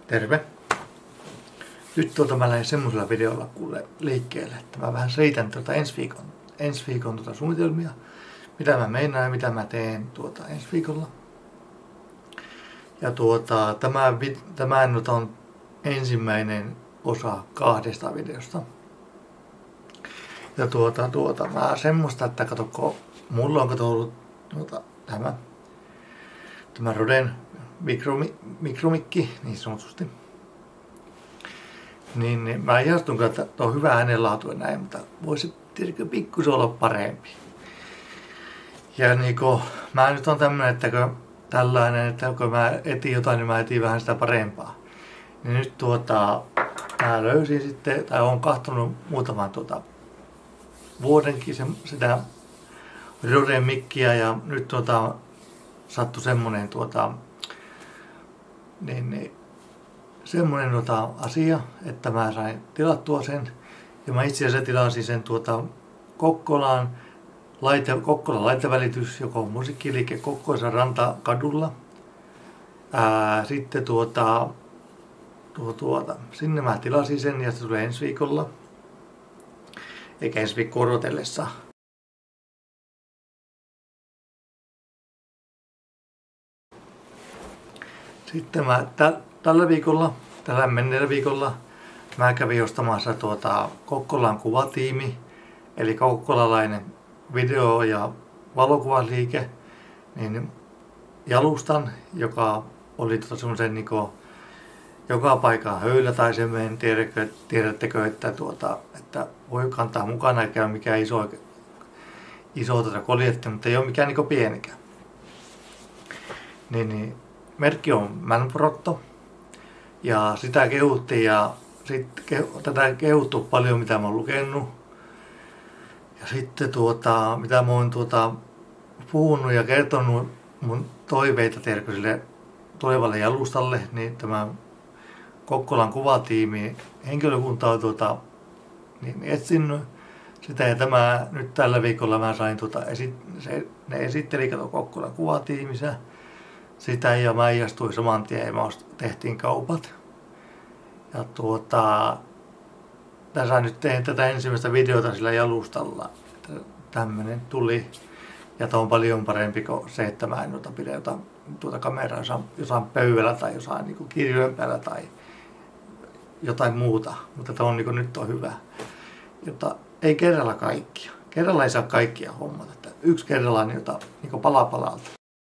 Terve! Nyt mä lähdin semmoisella videolla kuule liikkeelle, että mä vähän selitän ensi viikon suunnitelmia. Mitä mä meinaan ja mitä mä teen ensi viikolla. Ja tämä nyt on ensimmäinen osa 2 videosta. Ja mä semmoista, että katsokko, mulla on ollut tämä Roden mikromikki niin sanotusti. Niin mä ihastun, että on hyvä äänenlaatu ja näin, mutta voisi tietenkin pikkusen olla parempi. Ja niinku, mä nyt on tämmönen, että kun mä etin jotain, niin mä etin vähän sitä parempaa. Niin nyt mä löysin sitten, tai oon kahtonut muutaman vuodenkin sitä Roden mikkiä ja nyt sattui semmonen semmonen asia, että mä sain tilattua sen. Ja mä itse asiassa tilasin sen Kokkolan laitevälitys, joka on musiikkiliike Kokkolan Rantakadulla. Sitten sinne mä tilasin sen ja se tulee ensi viikolla. Eikä ensi viikko odotellessa. Sitten mä tällä menneellä viikolla mä kävin ostamassa Kokkolan kuvatiimi, eli kokkolalainen video- ja valokuvaliike, niin jalustan, joka oli semmoisen niinku joka paikan höylä tai semmoinen, tiedättekö, että voi kantaa mukana eikä ole mikään iso koljetti, mutta ei ole mikään niinku pienikään. Niin merkki on Manfrotto ja sitä kehuttiin ja tätä kehuttu paljon mitä mä oon lukenut. Ja sitten mitä mä oon puhunut ja kertonut mun toiveita sille tulevalle jalustalle, niin tämä Kokkolan kuvatiimi henkilökunta on etsinyt sitä ja tämä nyt tällä viikolla mä sain ne esitteli Kokkolan kuvatiimissa sitä ja mä ihastuin saman tien ja tehtiin kaupat. Ja tässä nyt tein tätä ensimmäistä videota sillä jalustalla, että tämmönen tuli. Ja tämä on paljon parempi kuin se, että mä en pidä jotain kameraa jossain pöydällä tai jossain niin kirjojen päällä tai jotain muuta. Mutta tämä on nyt on hyvä. Jota ei kerralla kaikkia. Kerralla ei saa kaikkia hommata. Että yksi kerrallaan niin pala palalta.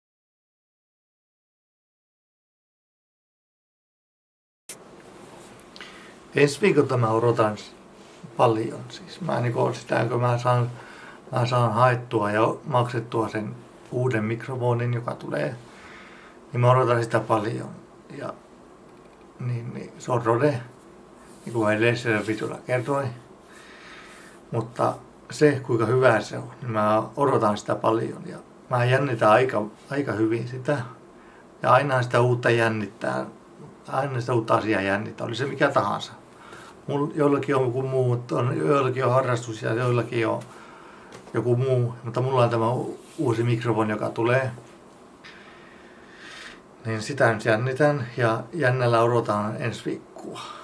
Ensi viikolla mä odotan paljon. Siis mä sitä, kun mä saan haettua ja maksettua sen uuden mikrofonin, joka tulee, niin mä odotan sitä paljon. Ja niin se on Rode, niin kuin edellisellä videolla kerroin. Mutta se, kuinka hyvä se on, niin mä odotan sitä paljon. Ja mä jännitän aika hyvin sitä. Ja aina sitä uutta jännittää. Aina sitä uutta asiaa jännittää, oli se mikä tahansa. Joillakin on joku muu, joillakin on harrastus ja joillakin on joku muu, mutta mulla on tämä uusi mikrofoni, joka tulee. Niin sitä nyt jännitän ja jännällä odotan ensi viikkoa.